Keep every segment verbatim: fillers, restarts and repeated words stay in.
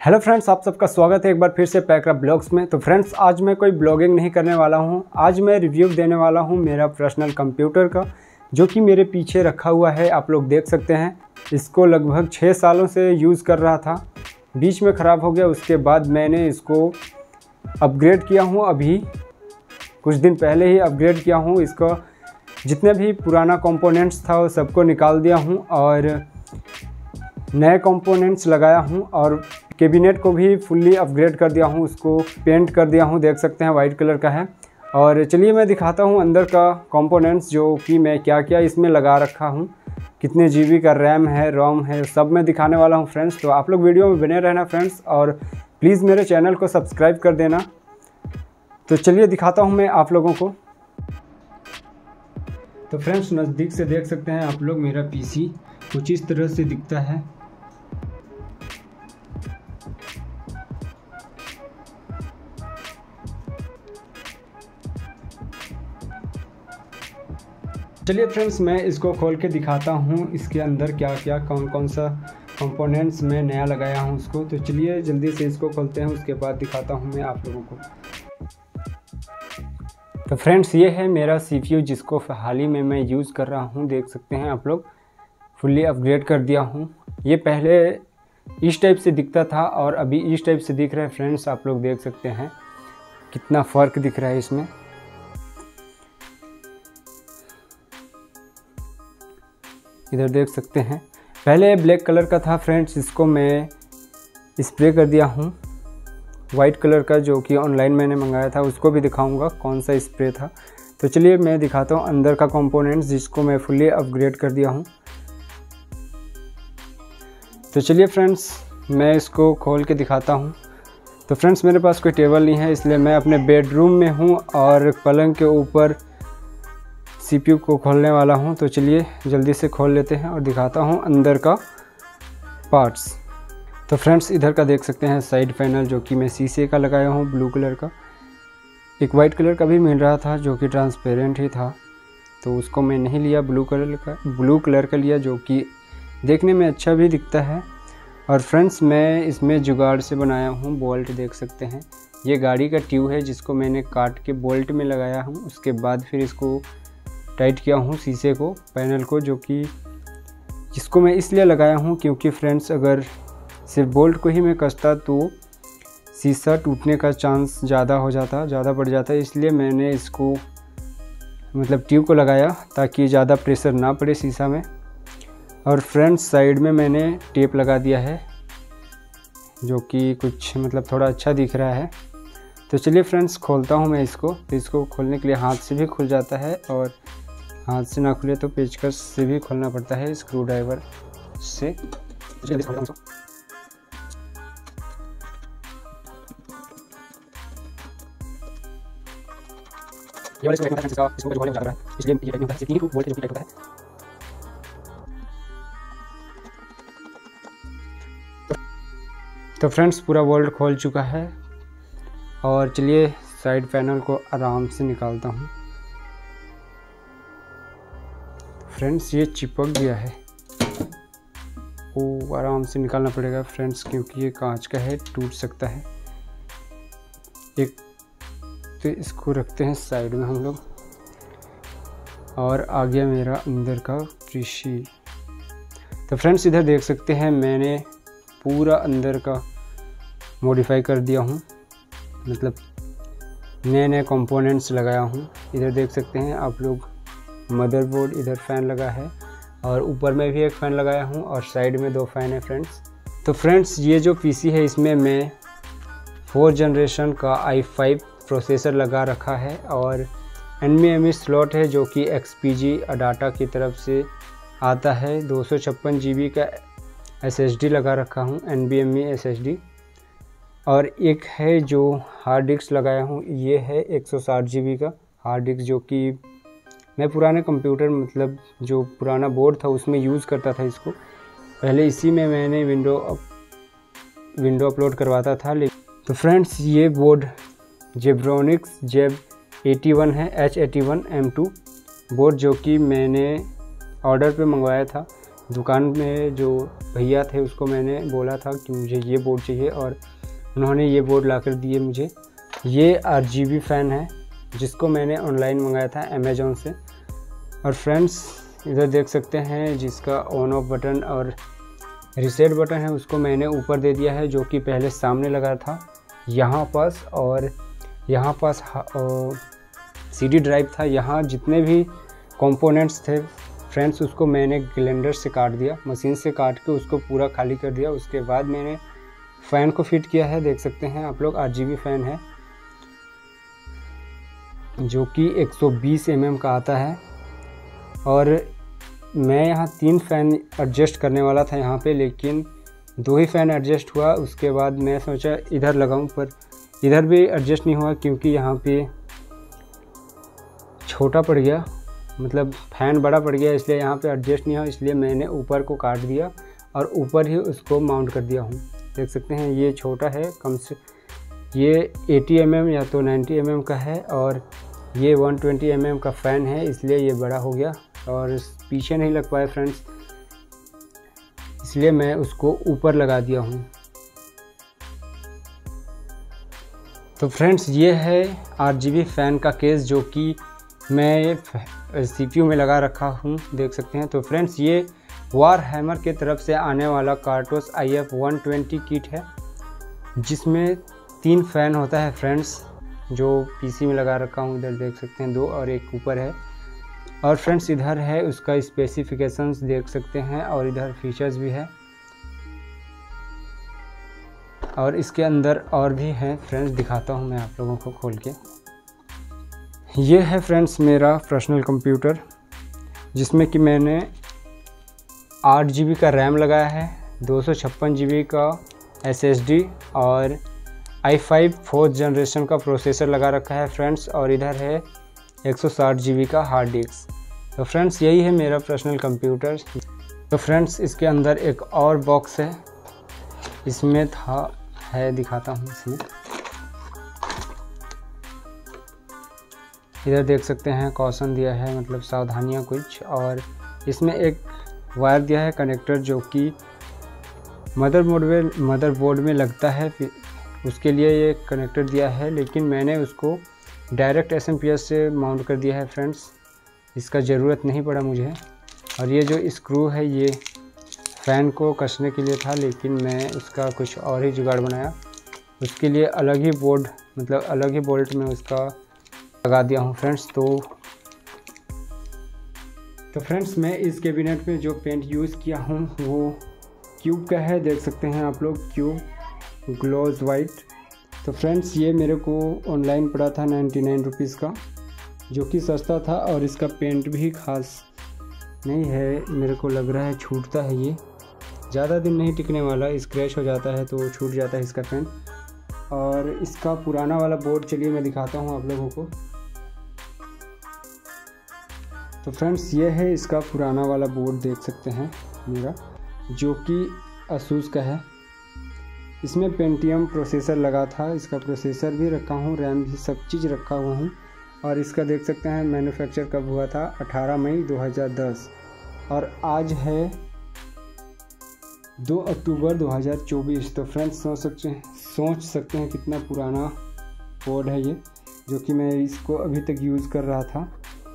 Hello friends, आप सबका स्वागत है एक बार फिर से पैकक्राफ्ट ब्लॉग्स में। तो फ्रेंड्स, आज मैं कोई ब्लॉगिंग नहीं करने वाला हूं। आज मैं रिव्यू देने वाला हूं मेरा पर्सनल कंप्यूटर का, जो कि मेरे पीछे रखा हुआ है। आप लोग देख सकते हैं, इसको लगभग छः सालों से यूज़ कर रहा था। बीच में ख़राब हो गया, उसके बाद मैंने इसको अपग्रेड किया हूँ। अभी कुछ दिन पहले ही अपग्रेड किया हूँ। इसका जितने भी पुराना कंपोनेंट्स था वो सबको निकाल दिया हूँ और नए कंपोनेंट्स लगाया हूँ और कैबिनेट को भी फुल्ली अपग्रेड कर दिया हूँ। उसको पेंट कर दिया हूँ, देख सकते हैं वाइट कलर का है। और चलिए मैं दिखाता हूँ अंदर का कंपोनेंट्स, जो कि मैं क्या क्या इसमें लगा रखा हूँ, कितने जीबी का रैम है, रोम है, सब मैं दिखाने वाला हूँ फ्रेंड्स। तो आप लोग वीडियो में बने रहना फ्रेंड्स, और प्लीज़ मेरे चैनल को सब्सक्राइब कर देना। तो चलिए दिखाता हूँ मैं आप लोगों को। तो फ्रेंड्स, नज़दीक से देख सकते हैं आप लोग, मेरा पीसी कुछ इस तरह से दिखता है। चलिए फ्रेंड्स, मैं इसको खोल के दिखाता हूँ इसके अंदर क्या क्या कौन कौन सा कंपोनेंट्स मैं नया लगाया हूँ उसको। तो चलिए जल्दी से इसको खोलते हैं, उसके बाद दिखाता हूँ मैं आप लोगों को। तो फ्रेंड्स, ये है मेरा सीपीयू, जिसको हाल ही में मैं यूज़ कर रहा हूँ। देख सकते हैं आप लोग, फुल्ली अपग्रेड कर दिया हूँ। ये पहले इस टाइप से दिखता था और अभी इस टाइप से दिख रहा है फ्रेंड्स। आप लोग देख सकते हैं कितना फ़र्क दिख रहा है इसमें। इधर देख सकते हैं, पहले ब्लैक कलर का था फ्रेंड्स, इसको मैं स्प्रे कर दिया हूँ वाइट कलर का, जो कि ऑनलाइन मैंने मंगाया था। उसको भी दिखाऊंगा कौन सा स्प्रे था। तो चलिए मैं दिखाता हूँ अंदर का कंपोनेंट्स, जिसको मैं फुल्ली अपग्रेड कर दिया हूँ। तो चलिए फ्रेंड्स, मैं इसको खोल के दिखाता हूँ। तो फ्रेंड्स, मेरे पास कोई टेबल नहीं है, इसलिए मैं अपने बेडरूम में हूँ और पलंग के ऊपर सीपीयू को खोलने वाला हूं। तो चलिए जल्दी से खोल लेते हैं और दिखाता हूं अंदर का पार्ट्स। तो फ्रेंड्स, इधर का देख सकते हैं साइड पैनल, जो कि मैं शीशे का लगाया हूं ब्लू कलर का। एक वाइट कलर का भी मिल रहा था जो कि ट्रांसपेरेंट ही था, तो उसको मैं नहीं लिया। ब्लू कलर का ब्लू कलर का लिया, जो कि देखने में अच्छा भी दिखता है। और फ्रेंड्स, मैं इसमें जुगाड़ से बनाया हूँ बोल्ट, देख सकते हैं। ये गाड़ी का ट्यूब है, जिसको मैंने काट के बोल्ट में लगाया हूँ। उसके बाद फिर इसको टाइट किया हूँ शीशे को, पैनल को, जो कि जिसको मैं इसलिए लगाया हूँ क्योंकि फ्रेंड्स, अगर सिर्फ बोल्ट को ही मैं कसता तो शीशा टूटने का चांस ज़्यादा हो जाता ज़्यादा बढ़ जाता है। इसलिए मैंने इसको मतलब ट्यूब को लगाया, ताकि ज़्यादा प्रेशर ना पड़े शीशा में। और फ्रेंड्स, साइड में मैंने टेप लगा दिया है, जो कि कुछ मतलब थोड़ा अच्छा दिख रहा है। तो चलिए फ्रेंड्स, खोलता हूँ मैं इसको। तो इसको खोलने के लिए हाथ से भी खुल जाता है, और हाथ से ना खुले तो पेचकस से भी खोलना पड़ता है, स्क्रू ड्राइवर से। तो फ्रेंड्स, पूरा बोल्ट खोल चुका है और चलिए साइड पैनल को आराम से निकालता हूँ। फ्रेंड्स, ये चिपक गया है, वो आराम से निकालना पड़ेगा फ्रेंड्स, क्योंकि ये कांच का है, टूट सकता है। एक तो इसको रखते हैं साइड में हम लोग, और आ गया मेरा अंदर का पीसी। तो फ्रेंड्स, इधर देख सकते हैं, मैंने पूरा अंदर का मॉडिफाई कर दिया हूँ, मतलब नए नए कंपोनेंट्स लगाया हूँ। इधर देख सकते हैं आप लोग, मदरबोर्ड, इधर फ़ैन लगा है और ऊपर में भी एक फ़ैन लगाया हूँ और साइड में दो फ़ैन है फ्रेंड्स। तो फ्रेंड्स, ये जो पीसी है, इसमें मैं फोर जनरेशन का आई फाइव प्रोसेसर लगा रखा है और एनवीएमई स्लॉट है, जो कि एक्सपीजी अडाटा की तरफ से आता है। दो सौ छप्पन जी बी का एसएसडी लगा रखा हूँ, एनवीएमई एसएसडी। और एक है जो हार्ड डिस्क लगाया हूँ, ये है एक सौ साठ जी बी का हार्ड डिस्क, जो कि मैं पुराने कंप्यूटर मतलब जो पुराना बोर्ड था उसमें यूज़ करता था इसको। पहले इसी में मैंने विंडो अप विंडो अपलोड करवाता था। तो फ्रेंड्स, ये board Zebronics Zeb eighty one है, H eighty one M two board, जो कि मैंने ऑर्डर पे मंगवाया था। दुकान में जो भैया थे उसको मैंने बोला था कि मुझे ये बोर्ड चाहिए और उन्होंने ये बोर्ड ला कर दिए मुझे। ये आर जी बी फ़ैन है जिसको मैंने ऑनलाइन मंगाया था अमेज़ॉन से। और फ्रेंड्स इधर देख सकते हैं जिसका ऑन ऑफ बटन और रीसेट बटन है उसको मैंने ऊपर दे दिया है, जो कि पहले सामने लगा था यहाँ पास, और यहाँ पास सीडी ड्राइव था। यहाँ जितने भी कंपोनेंट्स थे फ्रेंड्स उसको मैंने ग्राइंडर से काट दिया, मशीन से काट के उसको पूरा खाली कर दिया। उसके बाद मैंने फ़ैन को फिट किया है। देख सकते हैं आप लोग आर जी बी फ़ैन है जो कि एक सौ बीस एम एम का आता है। और मैं यहाँ तीन फ़ैन एडजस्ट करने वाला था यहाँ पे, लेकिन दो ही फ़ैन एडजस्ट हुआ। उसके बाद मैं सोचा इधर लगाऊं, पर इधर भी एडजस्ट नहीं हुआ क्योंकि यहाँ पे छोटा पड़ गया, मतलब फ़ैन बड़ा पड़ गया, इसलिए यहाँ पे एडजस्ट नहीं हुआ। इसलिए मैंने ऊपर को काट दिया और ऊपर ही उसको माउंट कर दिया हूँ। देख सकते हैं ये छोटा है, कम से ये अस्सी एम एम या तो नब्बे एम एम का है, और ये एक सौ बीस एम एम का फ़ैन है, इसलिए ये बड़ा हो गया और पीछे नहीं लग पाए फ्रेंड्स, इसलिए मैं उसको ऊपर लगा दिया हूँ। तो फ्रेंड्स ये है आर जी बी फ़ैन का केस जो कि मैं सी पी यू में लगा रखा हूँ, देख सकते हैं। तो फ्रेंड्स ये वार हैमर के तरफ से आने वाला कार्टोस I F one twenty kit है जिसमें तीन फ़ैन होता है फ्रेंड्स, जो पीसी में लगा रखा हूँ। इधर देख सकते हैं दो और एक ऊपर है। और फ्रेंड्स इधर है उसका स्पेसिफिकेशंस देख सकते हैं, और इधर फीचर्स भी है, और इसके अंदर और भी हैं फ्रेंड्स, दिखाता हूँ मैं आप लोगों को खोल के। ये है फ्रेंड्स मेरा पर्सनल कंप्यूटर जिसमें कि मैंने आठ जी बी का रैम लगाया है, दो सौ छप्पन जी बी का एस एस डी और आई फाइव फोर्थ जनरेशन का प्रोसेसर लगा रखा है फ्रेंड्स। और इधर है एक सौ साठ जी बी का हार्ड डिस्क। तो फ्रेंड्स यही है मेरा पर्सनल कंप्यूटर। तो फ्रेंड्स इसके अंदर एक और बॉक्स है, इसमें था है दिखाता हूँ। इसमें इधर देख सकते हैं कॉशन दिया है, मतलब सावधानियाँ कुछ, और इसमें एक वायर दिया है कनेक्टर जो कि मदरबोर्ड में मदरबोर्ड में लगता है, उसके लिए ये कनेक्टर दिया है, लेकिन मैंने उसको direct S M P S से माउंट कर दिया है फ्रेंड्स, इसका ज़रूरत नहीं पड़ा मुझे। और ये जो स्क्रू है ये फ़ैन को कसने के लिए था, लेकिन मैं उसका कुछ और ही जुगाड़ बनाया, उसके लिए अलग ही बोर्ड, मतलब अलग ही बोल्ट में उसका लगा दिया हूँ फ्रेंड्स। तो तो फ्रेंड्स मैं इस कैबिनेट में जो पेंट यूज़ किया हूँ वो क्यूब का है, देख सकते हैं आप लोग, क्यूब ग्लोज वाइट। तो फ्रेंड्स ये मेरे को ऑनलाइन पड़ा था नाइन्टी नाइन रुपीज़ का, जो कि सस्ता था, और इसका पेंट भी खास नहीं है, मेरे को लग रहा है छूटता है, ये ज़्यादा दिन नहीं टिकने वाला, स्क्रैच हो जाता है तो छूट जाता है इसका पेंट। और इसका पुराना वाला बोर्ड चलिए मैं दिखाता हूँ आप लोगों को। तो फ्रेंड्स ये है इसका पुराना वाला बोर्ड, देख सकते हैं मेरा, जो कि असूस का है। इसमें पेंटियम प्रोसेसर लगा था, इसका प्रोसेसर भी रखा हूँ, रैम भी, सब चीज़ रखा हुआ हूँ। और इसका देख सकते हैं मैन्युफैक्चर कब हुआ था, अठारह मई दो हज़ार दस, और आज है दो अक्टूबर दो हज़ार चौबीस। तो फ्रेंड्स सोच सकते हैं सोच सकते हैं कितना पुराना बोर्ड है ये, जो कि मैं इसको अभी तक यूज़ कर रहा था।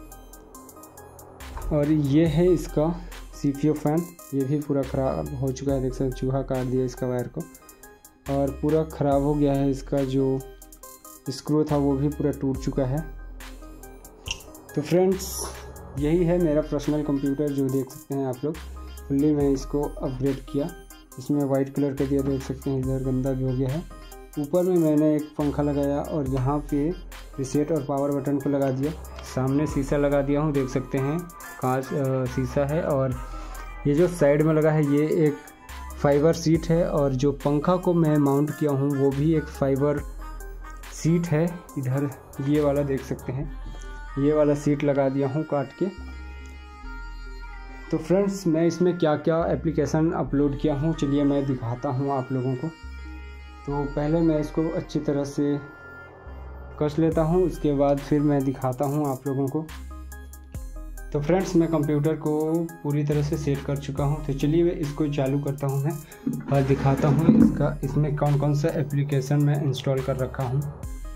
और ये है इसका सी पी यू फ़ैन, ये भी पूरा ख़राब हो चुका है, देख सकते चूहा काट दिया इसका वायर को, और पूरा ख़राब हो गया है। इसका जो स्क्रू था वो भी पूरा टूट चुका है। तो फ्रेंड्स यही है मेरा पर्सनल कंप्यूटर, जो देख सकते हैं आप लोग। फुल्ली मैं इसको अपग्रेड किया, इसमें वाइट कलर का दिया, देख सकते हैं इधर गंदा भी हो गया है। ऊपर में मैंने एक पंखा लगाया और यहाँ पे रीसेट और पावर बटन को लगा दिया। सामने शीशा लगा दिया हूँ, देख सकते हैं कांच शीशा है। और ये जो साइड में लगा है ये एक फाइबर सीट है, और जो पंखा को मैं माउंट किया हूँ वो भी एक फाइबर सीट है। इधर ये वाला देख सकते हैं, ये वाला सीट लगा दिया हूँ काट के। तो फ्रेंड्स मैं इसमें क्या क्या एप्लीकेशन अपलोड किया हूँ चलिए मैं दिखाता हूँ आप लोगों को। तो पहले मैं इसको अच्छी तरह से कस लेता हूँ, उसके बाद फिर मैं दिखाता हूँ आप लोगों को। तो फ्रेंड्स मैं कंप्यूटर को पूरी तरह से सेट कर चुका हूं। तो चलिए इसको चालू करता हूं मैं और दिखाता हूं इसका इसमें कौन कौन सा एप्लीकेशन मैं इंस्टॉल कर रखा हूं।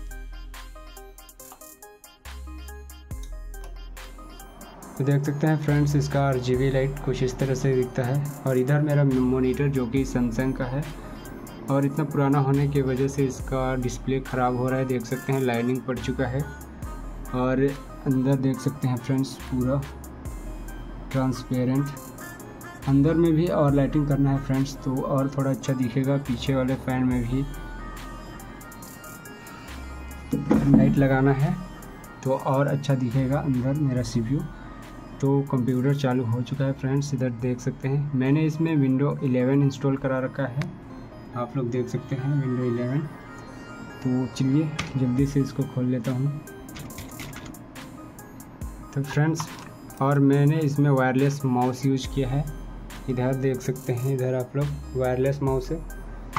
तो देख सकते हैं फ्रेंड्स, इसका आरजीबी लाइट कुछ इस तरह से दिखता है। और इधर मेरा मॉनिटर जो कि सैमसंग का है और इतना पुराना होने की वजह से इसका डिस्प्ले ख़राब हो रहा है। देख सकते हैं लाइनिंग पड़ चुका है और अंदर देख सकते हैं फ्रेंड्स पूरा ट्रांसपेरेंट। अंदर में भी और लाइटिंग करना है फ्रेंड्स, तो और थोड़ा अच्छा दिखेगा। पीछे वाले फैन में भी लाइट लगाना है तो और अच्छा दिखेगा अंदर मेरा सीपीयू। तो कंप्यूटर चालू हो चुका है फ्रेंड्स। इधर देख सकते हैं मैंने इसमें विंडो इलेवन इंस्टॉल करा रखा है, आप लोग देख सकते हैं विंडो इलेवन। तो चलिए जल्दी से इसको खोल लेता हूँ। तो फ्रेंड्स और मैंने इसमें वायरलेस माउस यूज किया है। इधर देख सकते हैं, इधर आप लोग वायरलेस माउस है।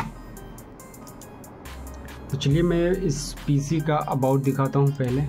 तो चलिए मैं इस पीसी का अबाउट दिखाता हूँ पहले।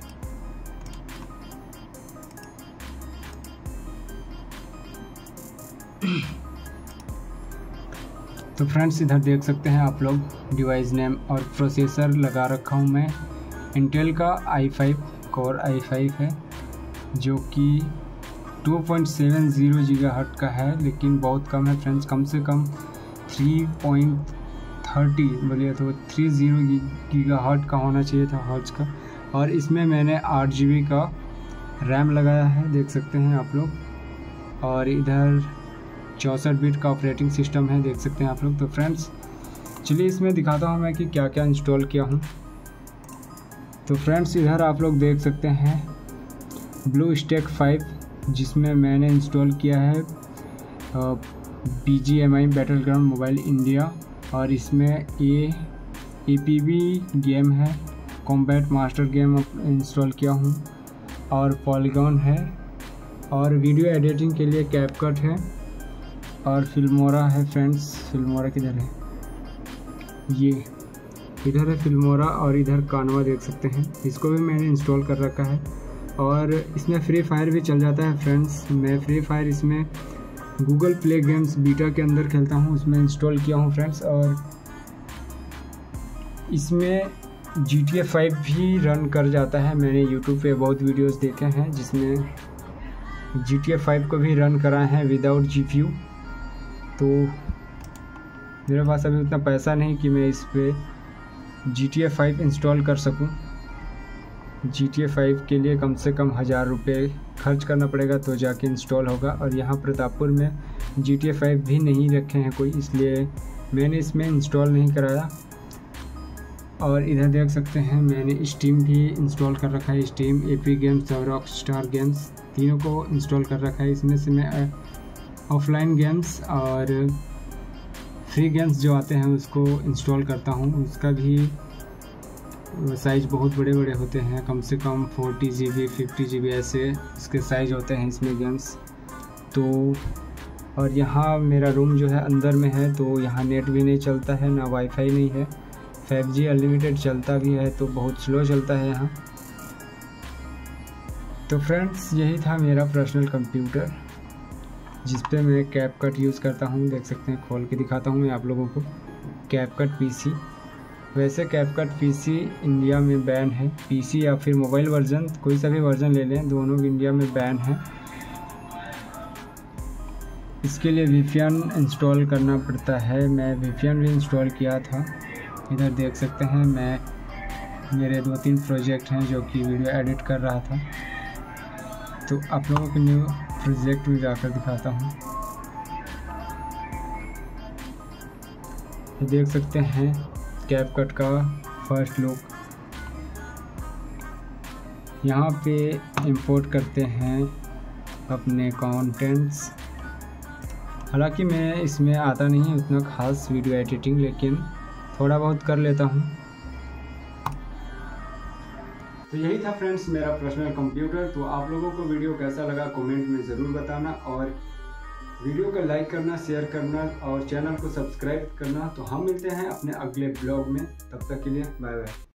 तो फ्रेंड्स इधर देख सकते हैं आप लोग डिवाइस नेम और प्रोसेसर लगा रखा हूँ मैं। इंटेल का I five core I five है जो कि two point seven zero gigahertz का है, लेकिन बहुत कम है फ्रेंड्स। कम से कम थ्री पॉइंट थर्टी बोलिए तो थ्री ज़ीरो गीगाहर्ट्ज़ का होना चाहिए था हर्ट्ज़ का। और इसमें मैंने आठ जी बी का रैम लगाया है, देख सकते हैं आप लोग। और इधर चौंसठ बिट का ऑपरेटिंग सिस्टम है, देख सकते हैं आप लोग। तो फ्रेंड्स चलिए इसमें दिखाता हूँ मैं कि क्या क्या इंस्टॉल किया हूँ। तो फ्रेंड्स इधर आप लोग देख सकते हैं ब्लू स्टैक फाइव, जिसमें मैंने इंस्टॉल किया है B G M I battle ground mobile India. और इसमें ये ए पी बी गेम है, कॉम्बैट मास्टर गेम इंस्टॉल किया हूँ। और पॉलीगॉन है और वीडियो एडिटिंग के लिए कैपकट है और फिल्मोरा है फ्रेंड्स। फिल्मोरा किधर है, ये इधर है फिल्मोरा। और इधर कानवा देख सकते हैं, इसको भी मैंने इंस्टॉल कर रखा है। और इसमें फ्री फायर भी चल जाता है फ्रेंड्स। मैं फ्री फायर इसमें गूगल प्ले गेम्स बीटा के अंदर खेलता हूँ, उसमें इंस्टॉल किया हूँ फ्रेंड्स। और इसमें जी टी ए फाइव भी रन कर जाता है। मैंने यूट्यूब पे बहुत वीडियोस देखे हैं जिसमें जी टी ए फाइव को भी रन कराए हैं विदाउट जी पी यू। तो मेरे पास अभी उतना पैसा नहीं कि मैं इस पे G T A five install कर सकूं। जी टी ए फाइव के लिए कम से कम हज़ार रुपये खर्च करना पड़ेगा तो जाके इंस्टॉल होगा। और यहाँ प्रतापपुर में जी टी ए फाइव भी नहीं रखे हैं कोई, इसलिए मैंने इसमें इंस्टॉल नहीं कराया। और इधर देख सकते हैं मैंने स्टीम भी इंस्टॉल कर रखा है। स्टीम, एपिक गेम्स और रॉकस्टार गेम्स तीनों को इंस्टॉल कर रखा है। इसमें से मैं ऑफलाइन गेम्स और फ्री गेम्स जो आते हैं उसको इंस्टॉल करता हूँ। उसका भी साइज़ बहुत बड़े बड़े होते हैं, कम से कम forty G B fifty G B ऐसे इसके साइज़ होते हैं इसमें गेम्स। तो और यहाँ मेरा रूम जो है अंदर में है, तो यहाँ नेट भी नहीं चलता है, ना वाईफाई नहीं है। फाइव जी अनलिमिटेड चलता भी है तो बहुत स्लो चलता है यहाँ। तो फ्रेंड्स यही था मेरा पर्सनल कंप्यूटर जिस पे मैं कैपकट यूज़ करता हूँ। देख सकते हैं, खोल के दिखाता हूँ मैं आप लोगों को। कैपकट पीसी, वैसे कैपकट पीसी इंडिया में बैन है। पीसी या फिर मोबाइल वर्जन, कोई सा भी वर्जन ले लें, दोनों इंडिया में बैन है। इसके लिए वी पी एन इंस्टॉल करना पड़ता है। मैं वी पी एन भी इंस्टॉल किया था। इधर देख सकते हैं मैं मेरे दो तीन प्रोजेक्ट हैं जो कि वीडियो एडिट कर रहा था, तो आप लोगों के न्यू प्रोजेक्ट में जाकर दिखाता हूँ। देख सकते हैं कैपकट का फर्स्ट लुक। यहाँ पे इंपोर्ट करते हैं अपने कंटेंट्स। हालांकि मैं इसमें आता नहीं उतना खास वीडियो एडिटिंग, लेकिन थोड़ा बहुत कर लेता हूँ। तो यही था फ्रेंड्स मेरा पर्सनल कंप्यूटर। तो आप लोगों को वीडियो कैसा लगा कमेंट में ज़रूर बताना, और वीडियो को लाइक करना, शेयर करना और चैनल को सब्सक्राइब करना। तो हम मिलते हैं अपने अगले ब्लॉग में, तब तक के लिए बाय बाय।